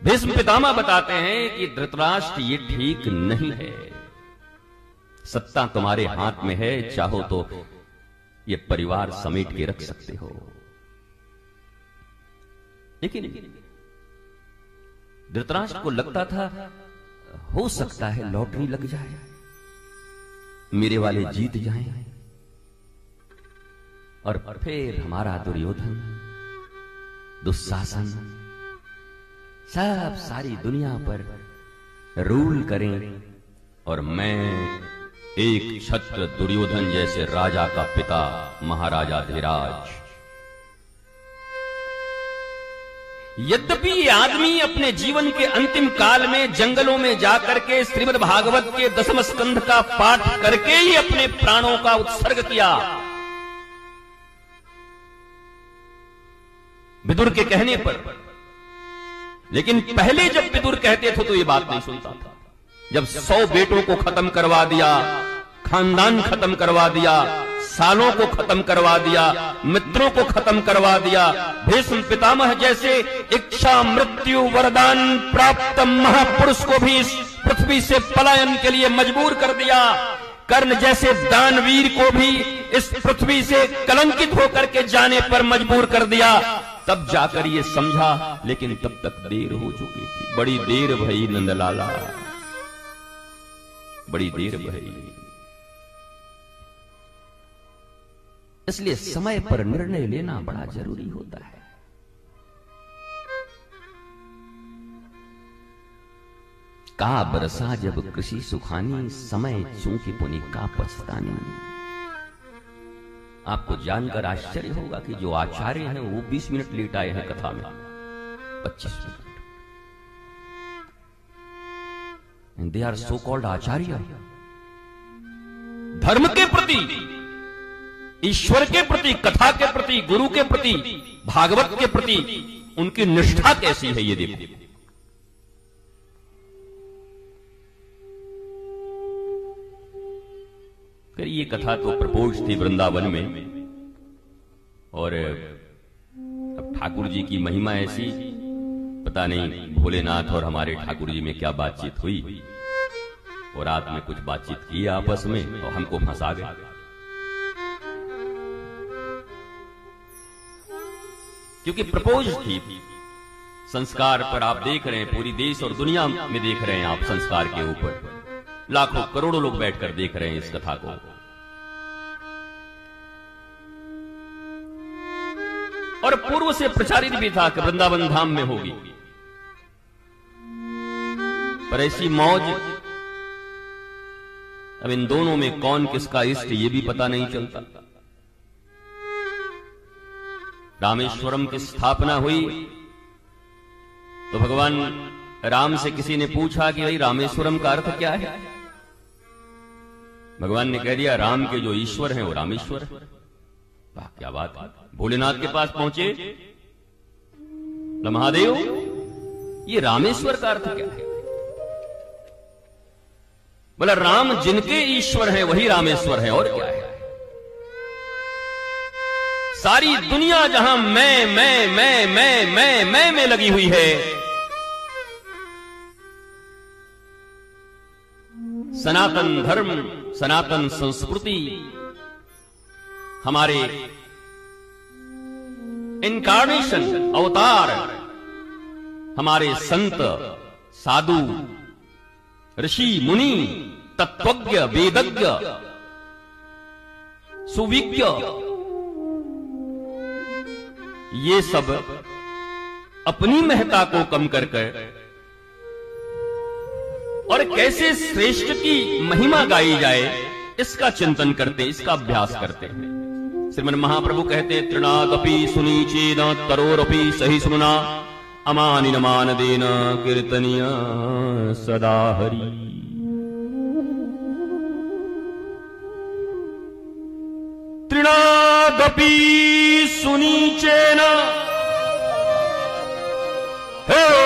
भीष्म पितामह बताते हैं कि धृतराष्ट्र ये ठीक नहीं है। सत्ता तुम्हारे हाथ में है, चाहो तो ये परिवार समेट के रख सकते हो, लेकिन धृतराष्ट्र को लगता था हो सकता है लॉटरी लग जाए, मेरे वाले जीत जाएं और फिर हमारा दुर्योधन, दुशासन सब सारी दुनिया पर रूल करें और मैं एक छत्र दुर्योधन जैसे राजा का पिता महाराजा धीराज। यद्यपि ये आदमी अपने जीवन के अंतिम काल में जंगलों में जाकर के श्रीमद् भागवत के 10वें स्कंध का पाठ करके ही अपने प्राणों का उत्सर्ग किया, विदुर के कहने पर। लेकिन पहले जब विदुर कहते थे तो ये बात नहीं सुनता था। जब 100 बेटों को खत्म करवा दिया, खानदान खत्म करवा दिया, सालों को खत्म करवा दिया, मित्रों को खत्म करवा दिया, भीष्म पितामह जैसे इच्छा मृत्यु वरदान प्राप्त महापुरुष को भी इस पृथ्वी से पलायन के लिए मजबूर कर दिया, कर्ण जैसे दानवीर को भी इस पृथ्वी से कलंकित होकर के जाने पर मजबूर कर दिया, तब जाकर ये समझा। लेकिन तब तक देर हो चुकी थी। बड़ी देर भई नंदलाला, बड़ी देर भई। इसलिए समय पर निर्णय लेना बड़ा जरूरी होता है। का बरसा जब कृषि सुखानी, समय चूंकि पुनि का पछतानी। आपको जानकर आश्चर्य होगा कि जो आचार्य हैं वो 20 मिनट लेट आए हैं कथा में, 25 minute. They are so called आचार्य। धर्म के प्रति, ईश्वर के प्रति, कथा के प्रति, गुरु के प्रति, भागवत के प्रति उनकी निष्ठा कैसी है ये देखो। फिर ये कथा तो प्रपोज थी वृंदावन में, और अब ठाकुर जी की महिमा ऐसी, पता नहीं भोलेनाथ और हमारे ठाकुर जी में क्या बातचीत हुई, और रात में कुछ बातचीत की आपस में और हमको फंसा गए। क्योंकि प्रपोज थी संस्कार पर। आप देख रहे हैं पूरी देश और दुनिया में देख रहे हैं आप संस्कार के ऊपर, लाखों करोड़ों लोग बैठकर देख रहे हैं इस कथा को। और पूर्व से प्रचारित भी था कि वृंदावन धाम में होगी, पर ऐसी मौज, अब इन दोनों में कौन किसका इष्ट ये भी पता नहीं चलता। रामेश्वरम की स्थापना हुई तो भगवान राम से किसी ने पूछा कि भाई रामेश्वरम का अर्थ क्या है। भगवान ने कह दिया राम के जो ईश्वर हैं वो रामेश्वर है। वाह क्या बात है। भोलेनाथ के पास पहुंचे, महादेव ये रामेश्वर का अर्थ क्या है। बोला राम जिनके ईश्वर हैं वही रामेश्वर है, और क्या है। सारी दुनिया जहां मैं में लगी हुई है, सनातन धर्म, सनातन संस्कृति, हमारे इनकार्नेशन, अवतार, हमारे संत साधु ऋषि मुनि, तत्वज्ञ, वेदज्ञ, सुविज्ञ, ये सब अपनी महत्ता को कम कर और कैसे श्रेष्ठ की महिमा गाई जाए इसका चिंतन करते, इसका अभ्यास करते हैं। श्रीमन महाप्रभु कहते तृणादपि सुनीचेन तरोरपि सही सुना अमानिन मानदेन कीर्तनीय सदा हरि। तृणादपि सुनीचेन, हे